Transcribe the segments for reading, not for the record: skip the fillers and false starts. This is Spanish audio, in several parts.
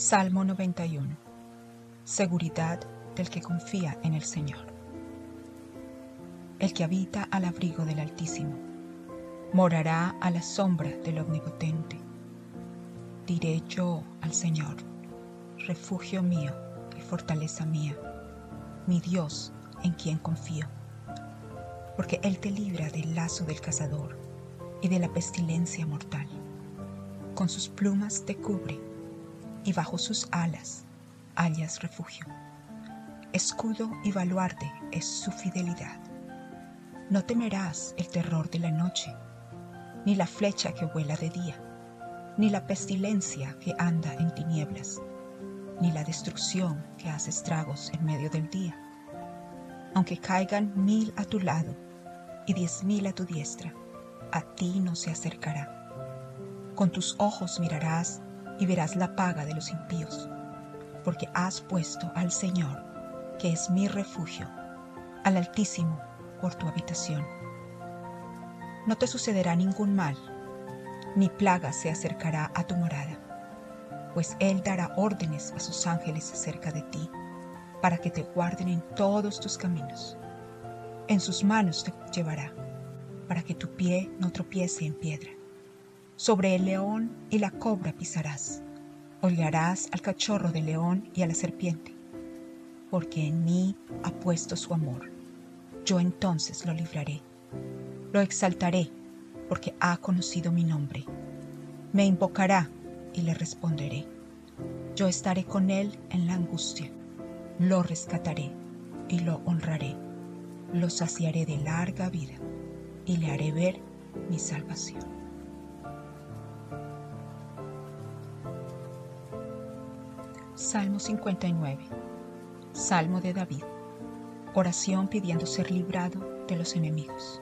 Salmo 91. Seguridad del que confía en el Señor. El que habita al abrigo del Altísimo morará a la sombra del Omnipotente. Diré yo al Señor, refugio mío y fortaleza mía, mi Dios en quien confío. Porque Él te libra del lazo del cazador y de la pestilencia mortal. Con sus plumas te cubre y bajo sus alas hallas refugio. Escudo y baluarte es su fidelidad. No temerás el terror de la noche, ni la flecha que vuela de día, ni la pestilencia que anda en tinieblas, ni la destrucción que hace estragos en medio del día. Aunque caigan 1000 a tu lado y 10,000 a tu diestra, a ti no se acercará. Con tus ojos mirarás y verás la paga de los impíos, porque has puesto al Señor, que es mi refugio, al Altísimo por tu habitación. No te sucederá ningún mal, ni plaga se acercará a tu morada, pues Él dará órdenes a sus ángeles acerca de ti, para que te guarden en todos tus caminos. En sus manos te llevará, para que tu pie no tropiece en piedra. Sobre el león y la cobra pisarás, hollarás al cachorro del león y a la serpiente, porque en mí ha puesto su amor. Yo entonces lo libraré, lo exaltaré, porque ha conocido mi nombre. Me invocará y le responderé. Yo estaré con él en la angustia, lo rescataré y lo honraré. Lo saciaré de larga vida y le haré ver mi salvación. Salmo 59. Salmo de David. Oración pidiendo ser librado de los enemigos.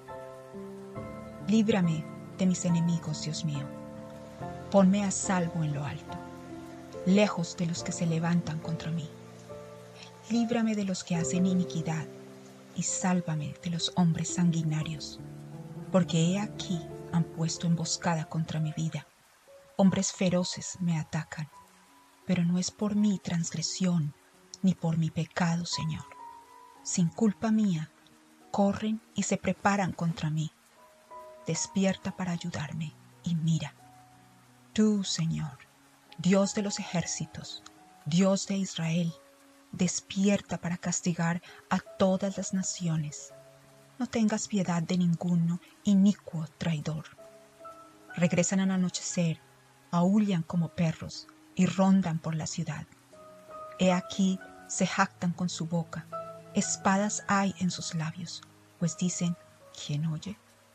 Líbrame de mis enemigos, Dios mío. Ponme a salvo en lo alto, lejos de los que se levantan contra mí. Líbrame de los que hacen iniquidad y sálvame de los hombres sanguinarios, porque he aquí han puesto emboscada contra mi vida. Hombres feroces me atacan, pero no es por mi transgresión ni por mi pecado, Señor. Sin culpa mía, corren y se preparan contra mí. Despierta para ayudarme y mira. Tú, Señor, Dios de los ejércitos, Dios de Israel, despierta para castigar a todas las naciones. No tengas piedad de ninguno inicuo traidor. Regresan al anochecer, aúllan como perros y rondan por la ciudad. He aquí se jactan con su boca, espadas hay en sus labios, pues dicen, ¿quién oye?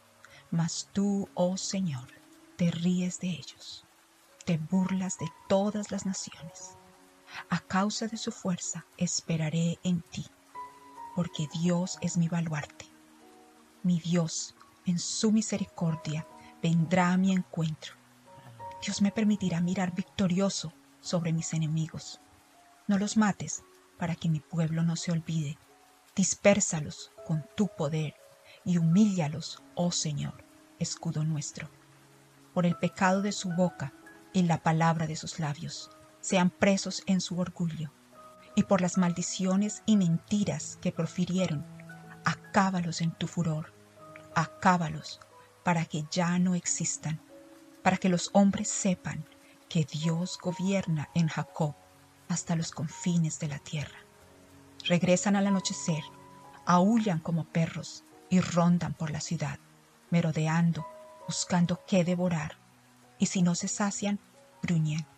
Mas tú, oh Señor, te ríes de ellos, te burlas de todas las naciones. A causa de su fuerza esperaré en ti, porque Dios es mi baluarte. Mi Dios, en su misericordia, vendrá a mi encuentro. Dios me permitirá mirar victorioso sobre mis enemigos. No los mates para que mi pueblo no se olvide. Dispérsalos con tu poder y humíllalos, oh Señor, escudo nuestro. Por el pecado de su boca y la palabra de sus labios, sean presos en su orgullo. Y por las maldiciones y mentiras que profirieron, acábalos en tu furor. Acábalos para que ya no existan, para que los hombres sepan que Dios gobierna en Jacob hasta los confines de la tierra. Regresan al anochecer, aúllan como perros y rondan por la ciudad, merodeando, buscando qué devorar, y si no se sacian, gruñen.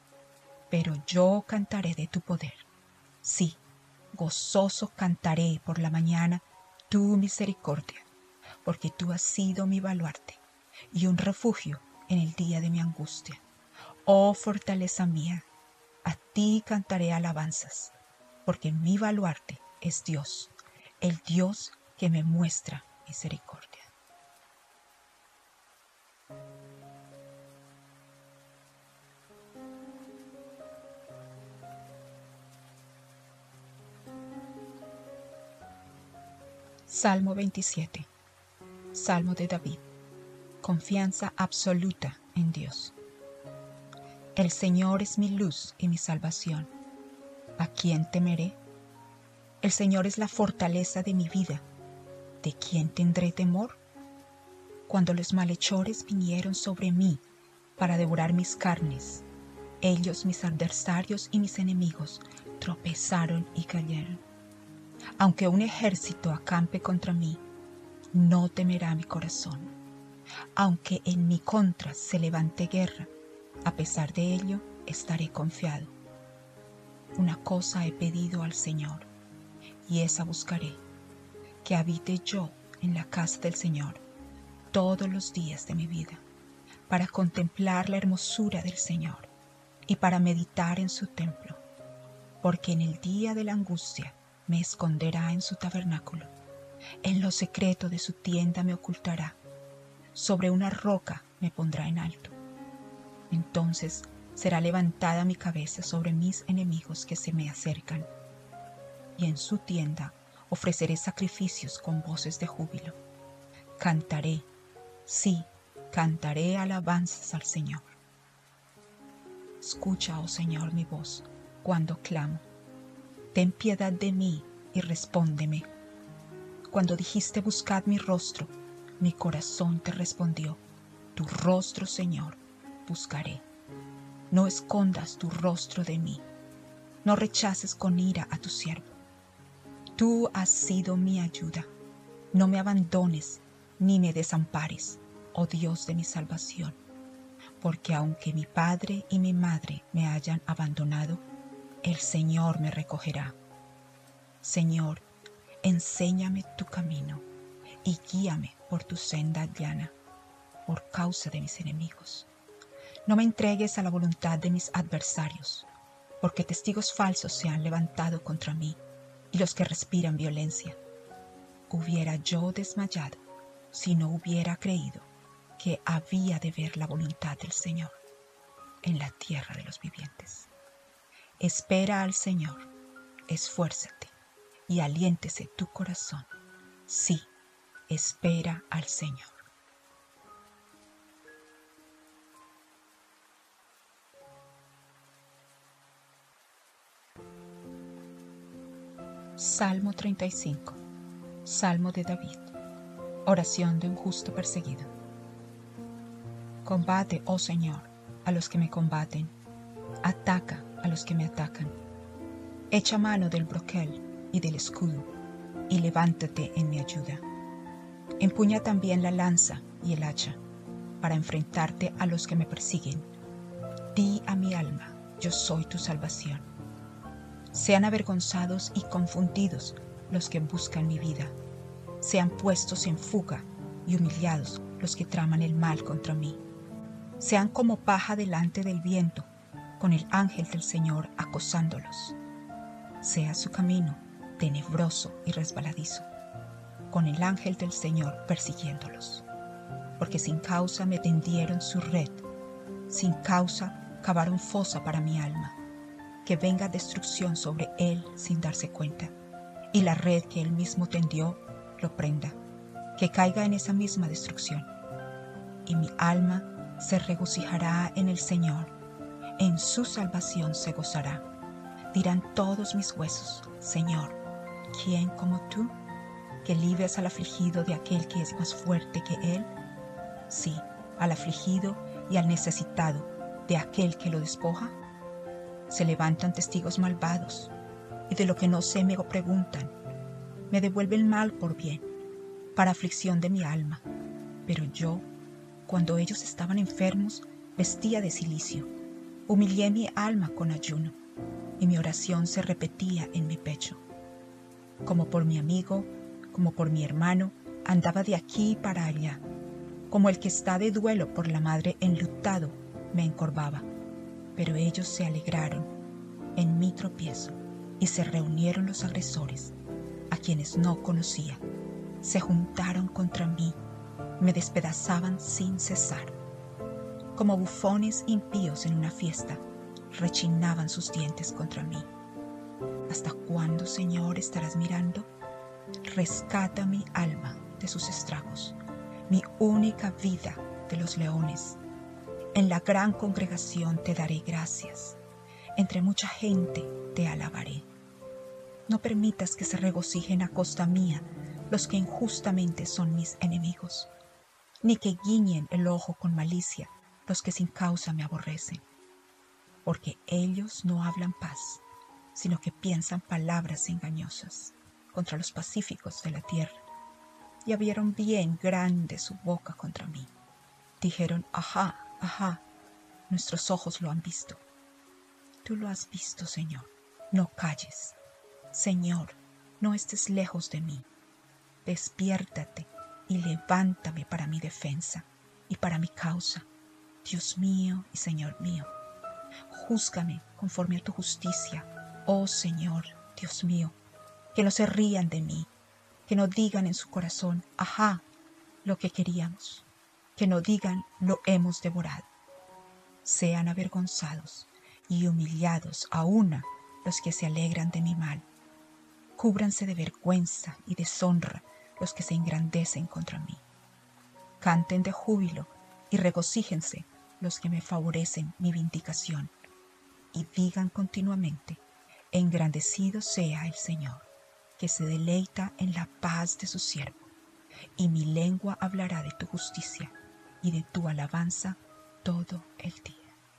Pero yo cantaré de tu poder. Sí, gozoso cantaré por la mañana tu misericordia, porque tú has sido mi baluarte y un refugio en el día de mi angustia. Oh fortaleza mía, a ti cantaré alabanzas, porque mi baluarte es Dios, el Dios que me muestra misericordia. Salmo 27. Salmo de David. Confianza absoluta en Dios. El Señor es mi luz y mi salvación. ¿A quién temeré? El Señor es la fortaleza de mi vida. ¿De quién tendré temor? Cuando los malhechores vinieron sobre mí para devorar mis carnes, ellos, mis adversarios y mis enemigos, tropezaron y cayeron. Aunque un ejército acampe contra mí, no temerá mi corazón. Aunque en mi contra se levante guerra, a pesar de ello, estaré confiado. Una cosa he pedido al Señor, y esa buscaré, que habite yo en la casa del Señor todos los días de mi vida, para contemplar la hermosura del Señor y para meditar en su templo, porque en el día de la angustia me esconderá en su tabernáculo, en lo secreto de su tienda me ocultará, sobre una roca me pondrá en alto. Entonces será levantada mi cabeza sobre mis enemigos que se me acercan, y en su tienda ofreceré sacrificios con voces de júbilo. Cantaré, sí, cantaré alabanzas al Señor. Escucha, oh Señor, mi voz cuando clamo. Ten piedad de mí y respóndeme. Cuando dijiste buscad mi rostro, mi corazón te respondió. Tu rostro, Señor, buscaré. No escondas tu rostro de mí. No rechaces con ira a tu siervo. Tú has sido mi ayuda. No me abandones ni me desampares, oh Dios de mi salvación. Porque aunque mi padre y mi madre me hayan abandonado, el Señor me recogerá. Señor, enséñame tu camino y guíame por tu senda llana, por causa de mis enemigos. No me entregues a la voluntad de mis adversarios, porque testigos falsos se han levantado contra mí y los que respiran violencia. Hubiera yo desmayado si no hubiera creído que había de ver la voluntad del Señor en la tierra de los vivientes. Espera al Señor, esfuérzate y aliéntese tu corazón. Sí, espera al Señor. Salmo 35. Salmo de David. Oración de un justo perseguido. Combate, oh Señor, a los que me combaten. Ataca a los que me atacan. Echa mano del broquel y del escudo, y levántate en mi ayuda. Empuña también la lanza y el hacha, para enfrentarte a los que me persiguen. Di a mi alma, yo soy tu salvación. Sean avergonzados y confundidos los que buscan mi vida. Sean puestos en fuga y humillados los que traman el mal contra mí. Sean como paja delante del viento, con el ángel del Señor acosándolos. Sea su camino tenebroso y resbaladizo, con el ángel del Señor persiguiéndolos. Porque sin causa me tendieron su red, sin causa cavaron fosa para mi alma. Que venga destrucción sobre él sin darse cuenta, y la red que él mismo tendió lo prenda, que caiga en esa misma destrucción. Y mi alma se regocijará en el Señor, en su salvación se gozará. Dirán todos mis huesos, Señor, ¿quién como tú? Que libres al afligido de aquel que es más fuerte que él. Sí, al afligido y al necesitado de aquel que lo despoja. Se levantan testigos malvados, y de lo que no sé me preguntan. Me devuelven mal por bien, para aflicción de mi alma. Pero yo, cuando ellos estaban enfermos, vestía de cilicio. Humillé mi alma con ayuno, y mi oración se repetía en mi pecho. Como por mi amigo, como por mi hermano, andaba de aquí para allá. Como el que está de duelo por la madre enlutado, me encorvaba. Pero ellos se alegraron en mi tropiezo y se reunieron los agresores, a quienes no conocía. Se juntaron contra mí, me despedazaban sin cesar. Como bufones impíos en una fiesta, rechinaban sus dientes contra mí. ¿Hasta cuándo, Señor, estarás mirando? Rescata mi alma de sus estragos, mi única vida de los leones. En la gran congregación te daré gracias. Entre mucha gente te alabaré. No permitas que se regocijen a costa mía los que injustamente son mis enemigos, ni que guiñen el ojo con malicia los que sin causa me aborrecen. Porque ellos no hablan paz, sino que piensan palabras engañosas contra los pacíficos de la tierra, y abrieron bien grande su boca contra mí. Dijeron, ajá, ajá, nuestros ojos lo han visto. Tú lo has visto, Señor, no calles. Señor, no estés lejos de mí. Despiértate y levántame para mi defensa y para mi causa. Dios mío y Señor mío, júzgame conforme a tu justicia, oh Señor, Dios mío, que no se rían de mí, que no digan en su corazón, ajá, lo que queríamos, que no digan, lo hemos devorado. Sean avergonzados y humillados a una los que se alegran de mi mal. Cúbranse de vergüenza y deshonra los que se engrandecen contra mí. Canten de júbilo y regocíjense los que me favorecen mi vindicación, y digan continuamente, engrandecido sea el Señor, que se deleita en la paz de su siervo, y mi lengua hablará de tu justicia y de tu alabanza todo el día.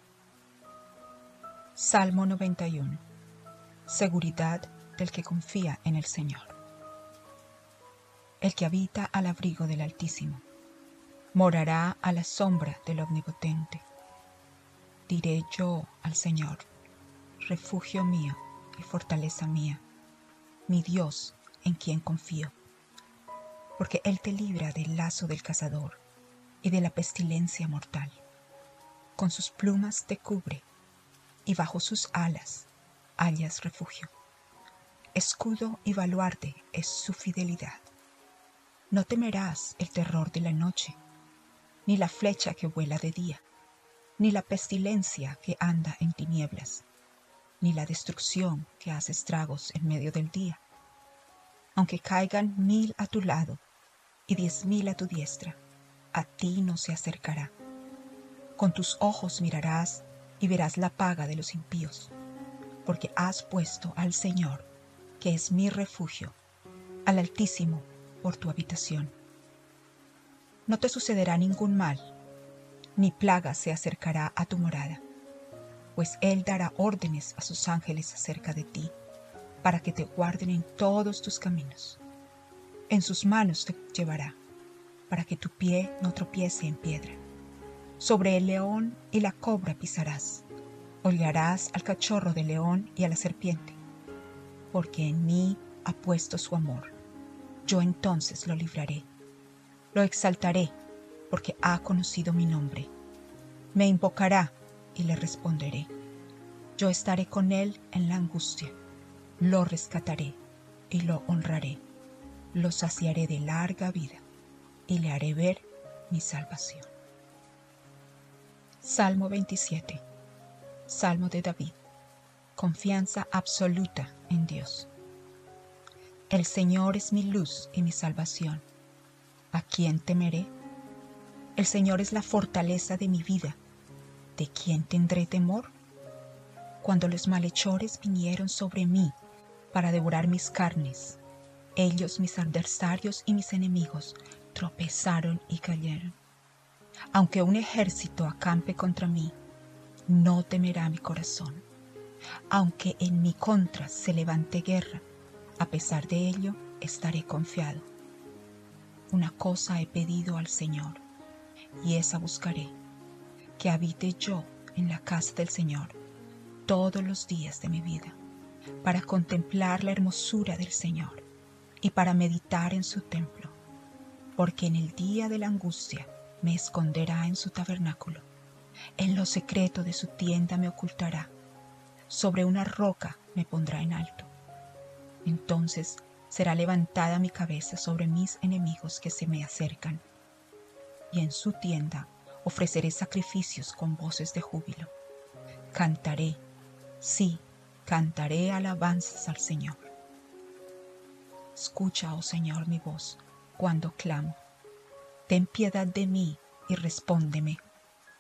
Salmo 91. Seguridad del que confía en el Señor. El que habita al abrigo del Altísimo morará a la sombra del Omnipotente. Diré yo al Señor, refugio mío y fortaleza mía, mi Dios en quien confío. Porque Él te libra del lazo del cazador y de la pestilencia mortal. Con sus plumas te cubre y bajo sus alas hallas refugio. Escudo y baluarte es su fidelidad. No temerás el terror de la noche, ni la flecha que vuela de día, ni la pestilencia que anda en tinieblas, ni la destrucción que hace estragos en medio del día. Aunque caigan 1000 a tu lado y 10.000 a tu diestra, a ti no se acercará. Con tus ojos mirarás y verás la paga de los impíos, porque has puesto al Señor, que es mi refugio, al Altísimo por tu habitación. No te sucederá ningún mal, ni plaga se acercará a tu morada, pues Él dará órdenes a sus ángeles acerca de ti, para que te guarden en todos tus caminos. En sus manos te llevará, para que tu pie no tropiece en piedra. Sobre el león y la cobra pisarás, hollarás al cachorro del león y a la serpiente, porque en mí ha puesto su amor. Yo entonces lo libraré, lo exaltaré, porque ha conocido mi nombre. Me invocará y le responderé. Yo estaré con él en la angustia, lo rescataré y lo honraré. Lo saciaré de larga vida y le haré ver mi salvación. Salmo 27. Salmo de David. Confianza absoluta en Dios. El Señor es mi luz y mi salvación. ¿A quién temeré? El Señor es la fortaleza de mi vida. ¿De quién tendré temor? Cuando los malhechores vinieron sobre mí para devorar mis carnes, ellos, mis adversarios y mis enemigos, tropezaron y cayeron. Aunque un ejército acampe contra mí, no temerá mi corazón. Aunque en mi contra se levante guerra, a pesar de ello estaré confiado. Una cosa he pedido al Señor, y esa buscaré, que habite yo en la casa del Señor todos los días de mi vida, para contemplar la hermosura del Señor y para meditar en su templo, porque en el día de la angustia me esconderá en su tabernáculo, en lo secreto de su tienda me ocultará, sobre una roca me pondrá en alto. Entonces será levantada mi cabeza sobre mis enemigos que se me acercan, y en su tienda ofreceré sacrificios con voces de júbilo. Cantaré, sí, cantaré alabanzas al Señor. Escucha, oh Señor, mi voz cuando clamo. Ten piedad de mí y respóndeme.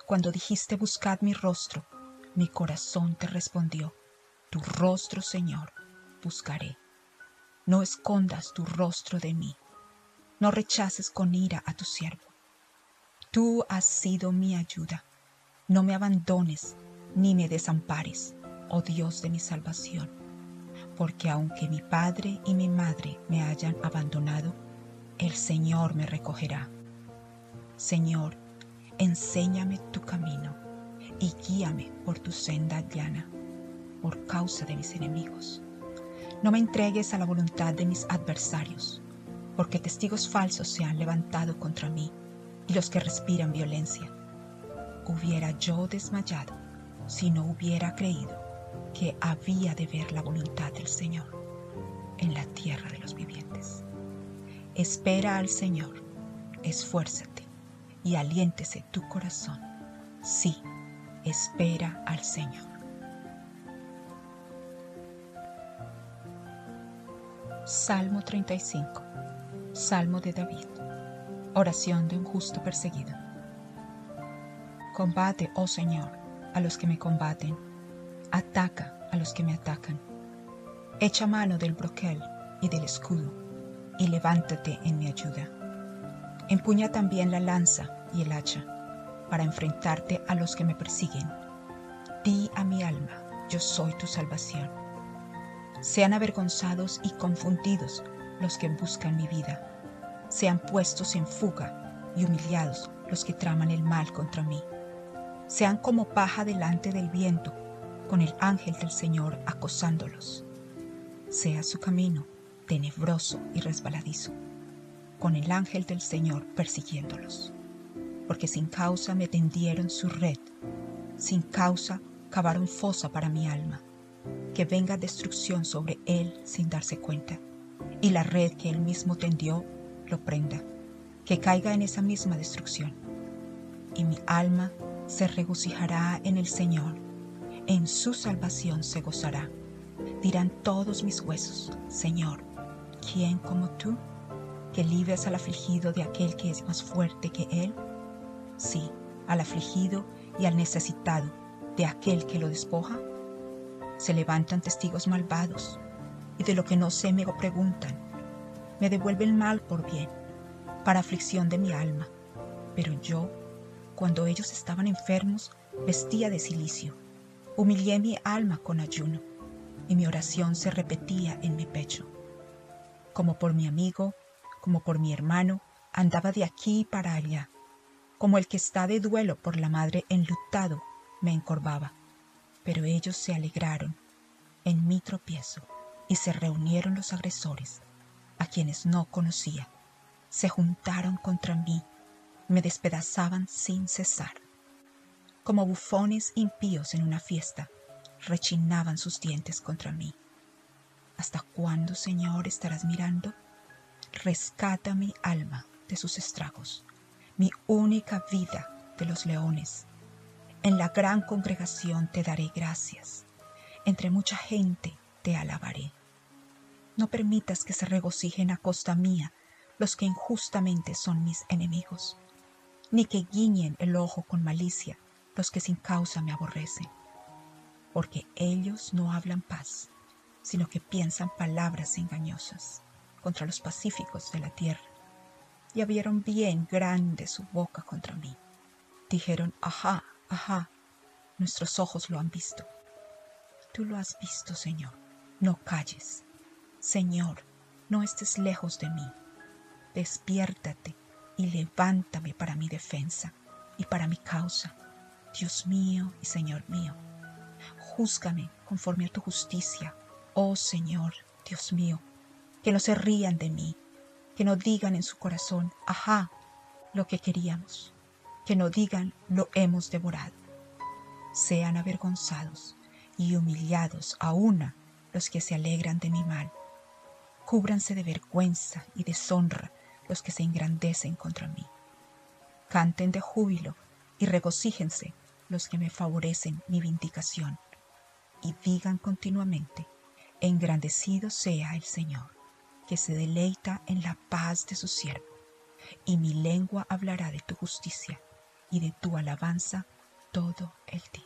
Cuando dijiste buscad mi rostro, mi corazón te respondió, tu rostro, Señor, buscaré. No escondas tu rostro de mí, no rechaces con ira a tu siervo. Tú has sido mi ayuda, no me abandones ni me desampares, oh Dios de mi salvación, porque aunque mi padre y mi madre me hayan abandonado, el Señor me recogerá. Señor, enséñame tu camino y guíame por tu senda llana, por causa de mis enemigos. No me entregues a la voluntad de mis adversarios, porque testigos falsos se han levantado contra mí y los que respiran violencia. Hubiera yo desmayado si no hubiera creído que había de ver la voluntad del Señor en la tierra de los vivientes. Espera al Señor, esfuérzate y aliéntese tu corazón. Sí, espera al Señor. Salmo 35. Salmo de David. Oración de un justo perseguido. Combate, oh Señor, a los que me combaten. Ataca a los que me atacan. Echa mano del broquel y del escudo, y levántate en mi ayuda. Empuña también la lanza y el hacha, para enfrentarte a los que me persiguen. Di a mi alma, yo soy tu salvación. Sean avergonzados y confundidos los que buscan mi vida. Sean puestos en fuga y humillados los que traman el mal contra mí. Sean como paja delante del viento, con el ángel del Señor acosándolos. Sea su camino tenebroso y resbaladizo, con el ángel del Señor persiguiéndolos. Porque sin causa me tendieron su red, sin causa cavaron fosa para mi alma. Que venga destrucción sobre él sin darse cuenta, y la red que él mismo tendió lo prenda, que caiga en esa misma destrucción. Y mi alma se regocijará en el Señor, en su salvación se gozará. Dirán todos mis huesos, Señor, ¿quién como tú, que libras al afligido de aquel que es más fuerte que él? Sí, al afligido y al necesitado de aquel que lo despoja. Se levantan testigos malvados, y de lo que no sé me preguntan. Me devuelven mal por bien, para aflicción de mi alma. Pero yo, cuando ellos estaban enfermos, vestía de cilicio. Humillé mi alma con ayuno, y mi oración se repetía en mi pecho. Como por mi amigo, como por mi hermano, andaba de aquí para allá. Como el que está de duelo por la madre enlutado, me encorvaba. Pero ellos se alegraron en mi tropiezo, y se reunieron los agresores, a quienes no conocía. Se juntaron contra mí, me despedazaban sin cesar. Como bufones impíos en una fiesta, rechinaban sus dientes contra mí. ¿Hasta cuándo, Señor, estarás mirando? Rescata mi alma de sus estragos, mi única vida de los leones. En la gran congregación te daré gracias. Entre mucha gente te alabaré. No permitas que se regocijen a costa mía los que injustamente son mis enemigos, ni que guiñen el ojo con malicia los que sin causa me aborrecen. Porque ellos no hablan paz, sino que piensan palabras engañosas contra los pacíficos de la tierra. Y abrieron bien grande su boca contra mí. Dijeron, ajá, ajá, nuestros ojos lo han visto. Tú lo has visto, Señor, no calles. Señor, no estés lejos de mí. Despiértate y levántame para mi defensa y para mi causa. Dios mío y Señor mío, júzgame conforme a tu justicia. Oh Señor, Dios mío, que no se rían de mí, que no digan en su corazón, ajá, lo que queríamos, que no digan, lo hemos devorado. Sean avergonzados y humillados a una los que se alegran de mi mal. Cúbranse de vergüenza y deshonra los que se engrandecen contra mí. Canten de júbilo y regocíjense los que me favorecen mi vindicación. Y digan continuamente, engrandecido sea el Señor, que se deleita en la paz de su siervo. Y mi lengua hablará de tu justicia y de tu alabanza todo el día.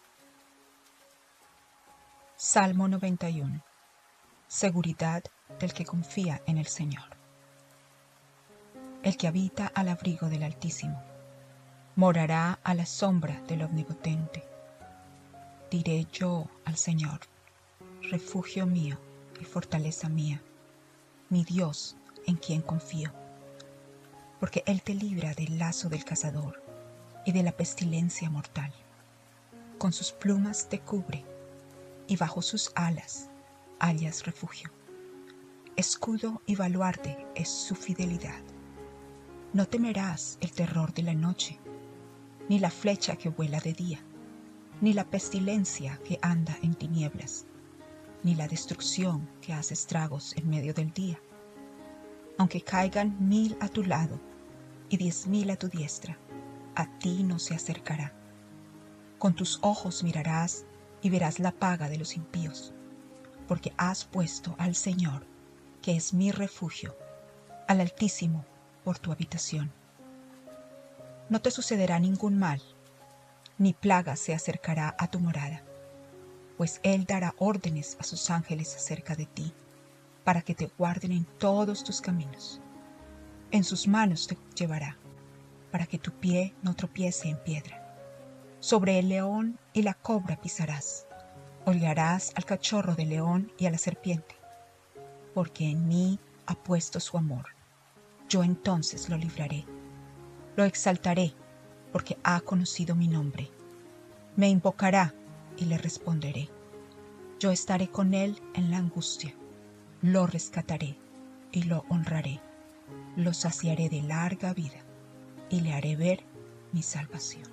Salmo 91. Seguridad del que confía en el Señor. El que habita al abrigo del Altísimo morará a la sombra del Omnipotente. Diré yo al Señor, refugio mío y fortaleza mía, mi Dios en quien confío. Porque Él te libra del lazo del cazador y de la pestilencia mortal. Con sus plumas te cubre y bajo sus alas hallas refugio. Escudo y baluarte es su fidelidad. No temerás el terror de la noche, ni la flecha que vuela de día, ni la pestilencia que anda en tinieblas, ni la destrucción que hace estragos en medio del día. Aunque caigan 1000 a tu lado y 10.000 a tu diestra, a ti no se acercará. Con tus ojos mirarás y verás la paga de los impíos, porque has puesto al Señor, que es mi refugio, al Altísimo por tu habitación. No te sucederá ningún mal, ni plaga se acercará a tu morada, pues Él dará órdenes a sus ángeles acerca de ti, para que te guarden en todos tus caminos. En sus manos te llevará, para que tu pie no tropiece en piedra. Sobre el león y la cobra pisarás, hollarás al cachorro del león y a la serpiente, porque en mí ha puesto su amor. Yo entonces lo libraré, lo exaltaré, porque ha conocido mi nombre. Me invocará y le responderé. Yo estaré con él en la angustia, lo rescataré y lo honraré. Lo saciaré de larga vida y le haré ver mi salvación.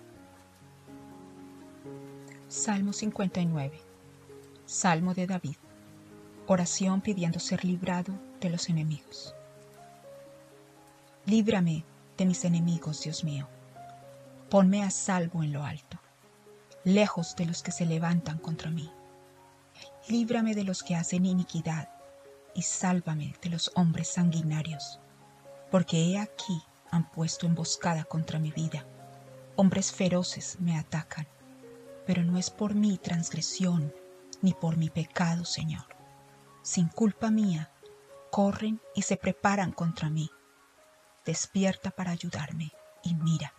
Salmo 59. Salmo de David. Oración pidiendo ser librado de los enemigos. Líbrame de mis enemigos, Dios mío. Ponme a salvo en lo alto, lejos de los que se levantan contra mí. Líbrame de los que hacen iniquidad y sálvame de los hombres sanguinarios, porque he aquí han puesto emboscada contra mi vida. Hombres feroces me atacan, pero no es por mi transgresión ni por mi pecado, Señor. Sin culpa mía, corren y se preparan contra mí. Despierta para ayudarme y mira.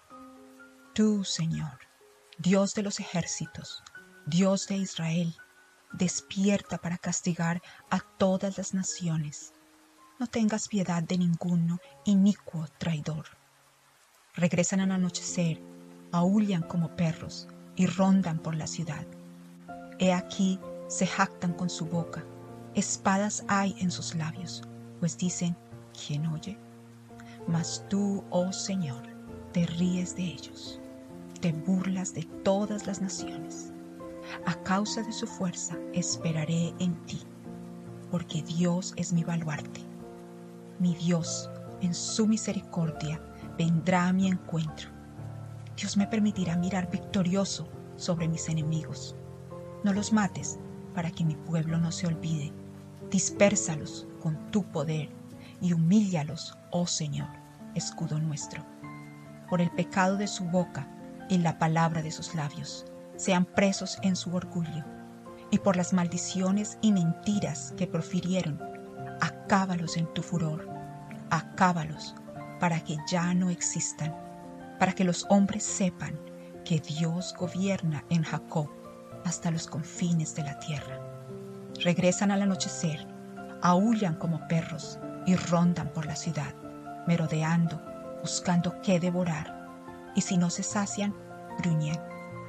Tú, Señor, Dios de los ejércitos, Dios de Israel, despierta para castigar a todas las naciones. No tengas piedad de ninguno inicuo traidor. Regresan al anochecer, aúllan como perros y rondan por la ciudad. He aquí se jactan con su boca, espadas hay en sus labios, pues dicen, ¿quién oye? Mas tú, oh Señor, te ríes de ellos, te burlas de todas las naciones. A causa de su fuerza esperaré en ti, porque Dios es mi baluarte. Mi Dios, en su misericordia, vendrá a mi encuentro. Dios me permitirá mirar victorioso sobre mis enemigos. No los mates para que mi pueblo no se olvide. Dispérsalos con tu poder y humíllalos, oh Señor, escudo nuestro. Por el pecado de su boca y la palabra de sus labios, sean presos en su orgullo, y por las maldiciones y mentiras que profirieron, acábalos en tu furor, acábalos para que ya no existan, para que los hombres sepan que Dios gobierna en Jacob hasta los confines de la tierra. Regresan al anochecer, aúllan como perros y rondan por la ciudad, merodeando, buscando qué devorar, y si no se sacian, gruñen.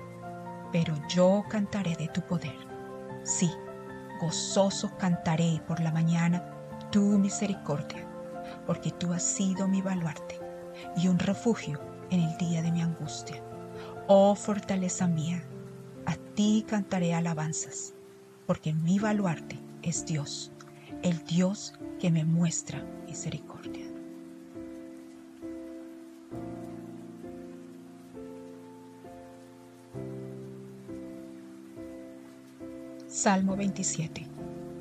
Pero yo cantaré de tu poder. Sí, gozoso cantaré por la mañana tu misericordia, porque tú has sido mi baluarte y un refugio en el día de mi angustia. Oh fortaleza mía, a ti cantaré alabanzas, porque mi baluarte es Dios, el Dios que me muestra misericordia. Salmo 27.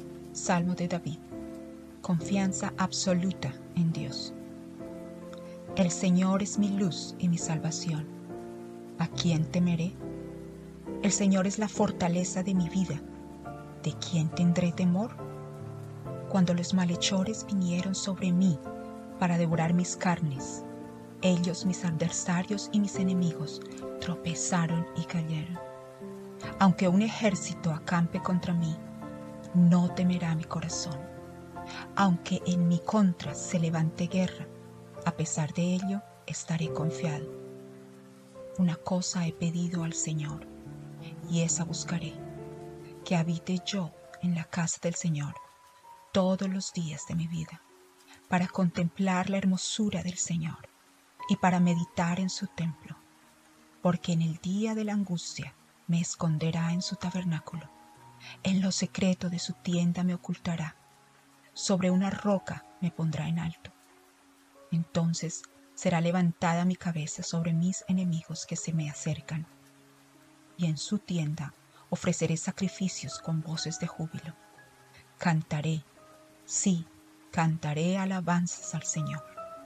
Salmo de David. Confianza absoluta en Dios. El Señor es mi luz y mi salvación. ¿A quién temeré? El Señor es la fortaleza de mi vida. ¿De quién tendré temor? Cuando los malhechores vinieron sobre mí para devorar mis carnes, ellos, mis adversarios y mis enemigos, tropezaron y cayeron. Aunque un ejército acampe contra mí, no temerá mi corazón. Aunque en mi contra se levante guerra, a pesar de ello estaré confiado. Una cosa he pedido al Señor, y esa buscaré, que habite yo en la casa del Señor todos los días de mi vida, para contemplar la hermosura del Señor y para meditar en su templo, porque en el día de la angustia me esconderá en su tabernáculo, en lo secreto de su tienda me ocultará, sobre una roca me pondrá en alto. Entonces será levantada mi cabeza sobre mis enemigos que se me acercan, y en su tienda ofreceré sacrificios con voces de júbilo. Cantaré, sí, cantaré alabanzas al Señor.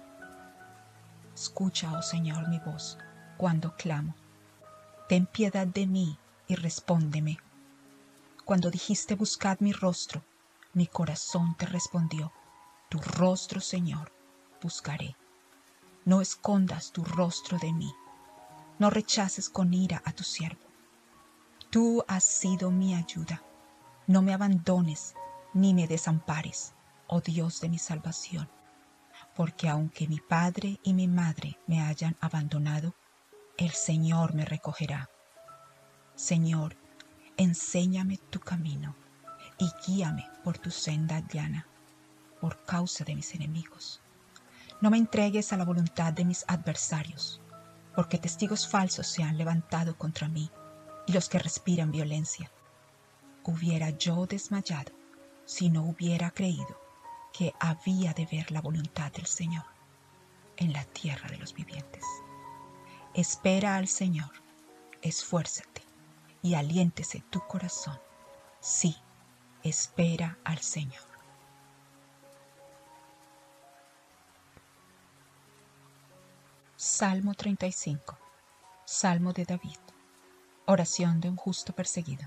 Escucha, oh Señor, mi voz cuando clamo. Ten piedad de mí y respóndeme. Cuando dijiste buscad mi rostro, mi corazón te respondió. Tu rostro, Señor, buscaré. No escondas tu rostro de mí. No rechaces con ira a tu siervo. Tú has sido mi ayuda. No me abandones ni me desampares, oh Dios de mi salvación. Porque aunque mi padre y mi madre me hayan abandonado, el Señor me recogerá. Señor, enséñame tu camino y guíame por tu senda llana, por causa de mis enemigos. No me entregues a la voluntad de mis adversarios, porque testigos falsos se han levantado contra mí y los que respiran violencia. Hubiera yo desmayado si no hubiera creído que había de ver la voluntad del Señor en la tierra de los vivientes. Espera al Señor, esfuérzate y aliéntese tu corazón. Sí, espera al Señor. Salmo 35. Salmo de David. Oración de un justo perseguido.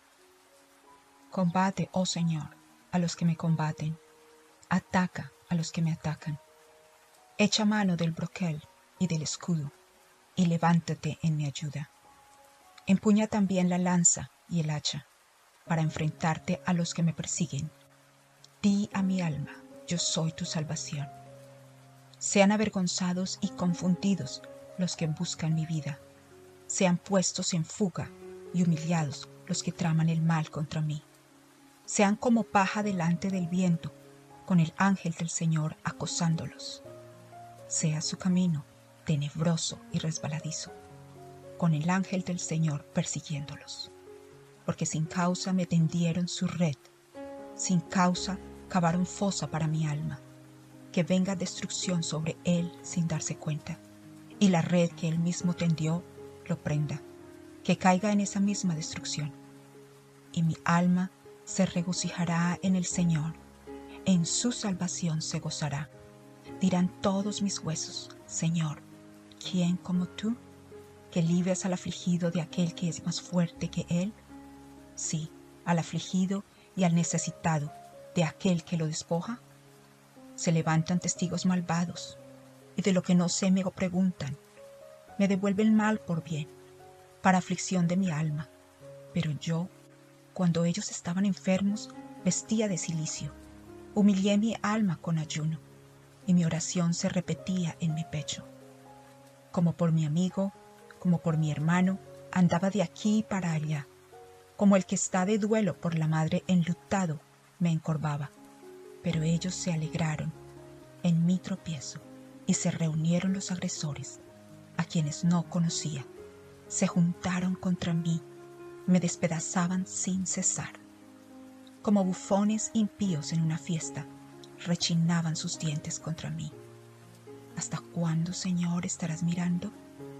Combate, oh Señor, a los que me combaten. Ataca a los que me atacan. Echa mano del broquel y del escudo, y levántate en mi ayuda. Empuña también la lanza y el hacha, para enfrentarte a los que me persiguen. Di a mi alma, yo soy tu salvación. Sean avergonzados y confundidos los que buscan mi vida. Sean puestos en fuga y humillados los que traman el mal contra mí. Sean como paja delante del viento, con el ángel del Señor acosándolos. Sea su camino tenebroso y resbaladizo, con el ángel del Señor persiguiéndolos. Porque sin causa me tendieron su red, sin causa cavaron fosa para mi alma. Que venga destrucción sobre él sin darse cuenta, y la red que él mismo tendió lo prenda, que caiga en esa misma destrucción. Y mi alma se regocijará en el Señor, en su salvación se gozará. Dirán todos mis huesos, Señor, ¿quién como tú? Que libres al afligido de aquel que es más fuerte que él. Sí, al afligido y al necesitado de aquel que lo despoja. Se levantan testigos malvados, y de lo que no sé me preguntan. Me devuelven mal por bien, para aflicción de mi alma. Pero yo, cuando ellos estaban enfermos, vestía de cilicio. Humillé mi alma con ayuno, y mi oración se repetía en mi pecho. Como por mi amigo, como por mi hermano, andaba de aquí para allá. Como el que está de duelo por la madre enlutado, me encorvaba. Pero ellos se alegraron en mi tropiezo y se reunieron los agresores, a quienes no conocía. Se juntaron contra mí, me despedazaban sin cesar. Como bufones impíos en una fiesta, rechinaban sus dientes contra mí. ¿Hasta cuándo, Señor, estarás mirando?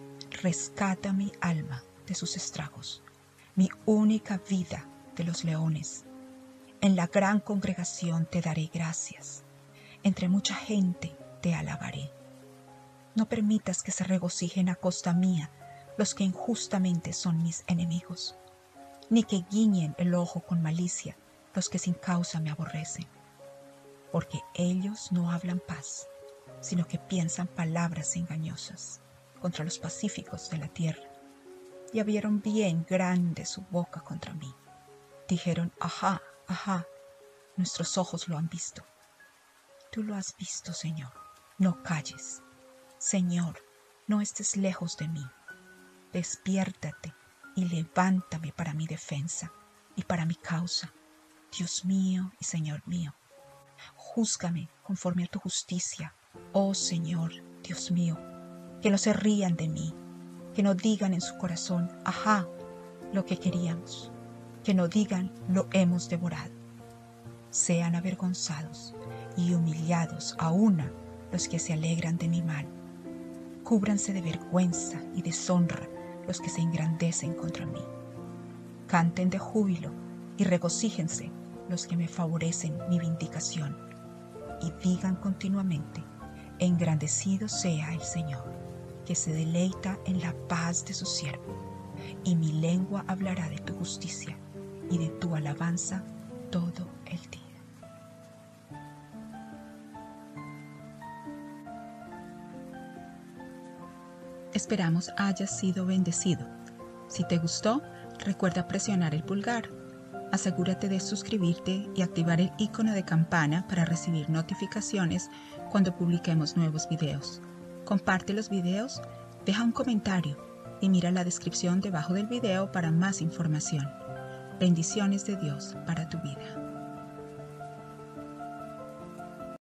Rescata mi alma de sus estragos, mi única vida de los leones. En la gran congregación te daré gracias. Entre mucha gente te alabaré. No permitas que se regocijen a costa mía los que injustamente son mis enemigos, ni que guiñen el ojo con malicia los que sin causa me aborrecen. Porque ellos no hablan paz, sino que piensan palabras engañosas contra los pacíficos de la tierra, y abrieron bien grande su boca contra mí. Dijeron, ajá, ajá, nuestros ojos lo han visto. Tú lo has visto, Señor, no calles. Señor, no estés lejos de mí. Despiértate y levántame para mi defensa y para mi causa. Dios mío y Señor mío, júzgame conforme a tu justicia, oh Señor, Dios mío, que no se rían de mí, que no digan en su corazón, ajá, lo que queríamos, que no digan, lo hemos devorado. Sean avergonzados y humillados a una los que se alegran de mi mal. Cúbranse de vergüenza y deshonra los que se engrandecen contra mí. Canten de júbilo y regocíjense los que me favorecen mi vindicación, y digan continuamente, engrandecido sea el Señor, que se deleita en la paz de su siervo, y mi lengua hablará de tu justicia y de tu alabanza todo el día. Esperamos hayas sido bendecido. Si te gustó, recuerda presionar el pulgar. Asegúrate de suscribirte y activar el icono de campana para recibir notificaciones cuando publiquemos nuevos videos. Comparte los videos, deja un comentario y mira la descripción debajo del video para más información. Bendiciones de Dios para tu vida.